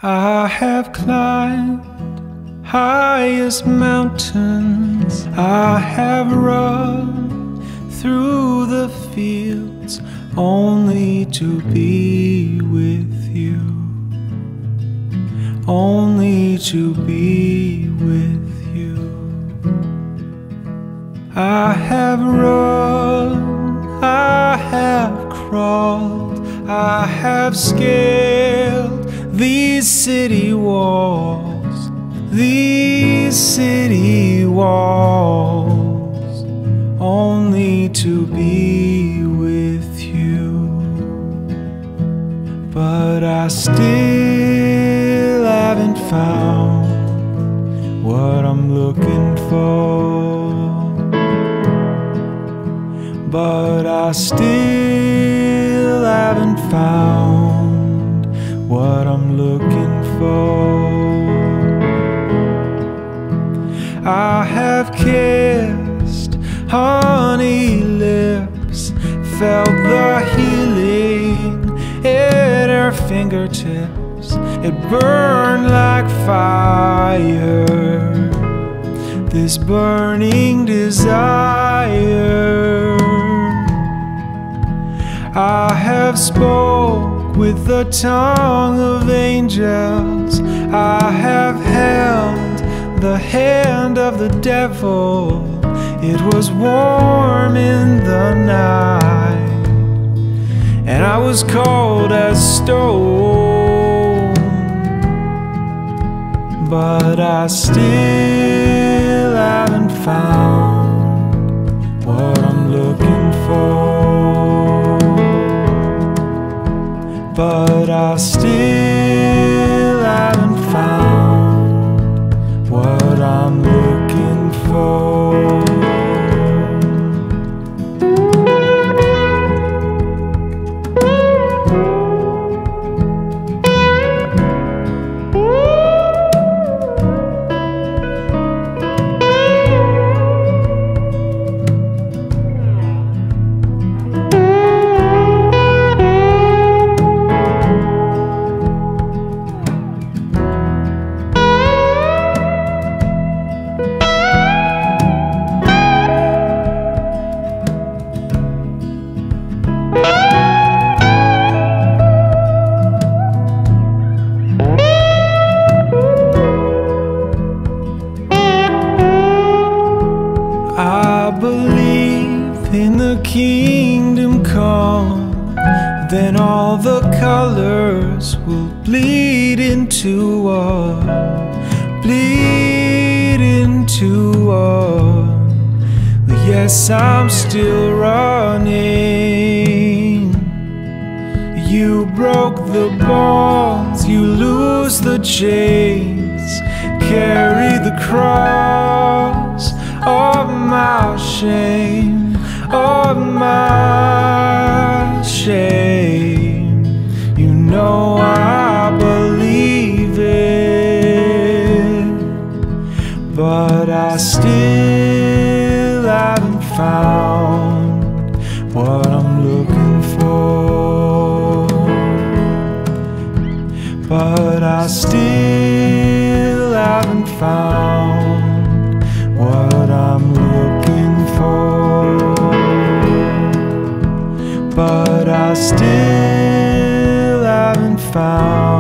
I have climbed highest mountains, I have run through the fields only to be with you, only to be with you. I have run, I have crawled, I have scaled these city walls, these city walls, only to be with you. But I still haven't found what I'm looking for. But I still haven't found what I'm looking for. I have kissed honey lips, felt the healing at her fingertips. It burned like fire, this burning desire. I have spoke with the tongue of angels, I have held the hand of the devil. It was warm in the night, and I was cold as stone. But I still haven't found what I'm looking for. But I still haven't found what I'm looking for. I believe in the kingdom come, then all the colors will bleed into one, bleed into one. Yes, I'm still running. You broke the bonds, you lose the chains, carry the cross of my shame, of my shame. You know I believe it, but I still haven't found what I'm looking for. But I still haven't found what I'm looking for. But I still haven't found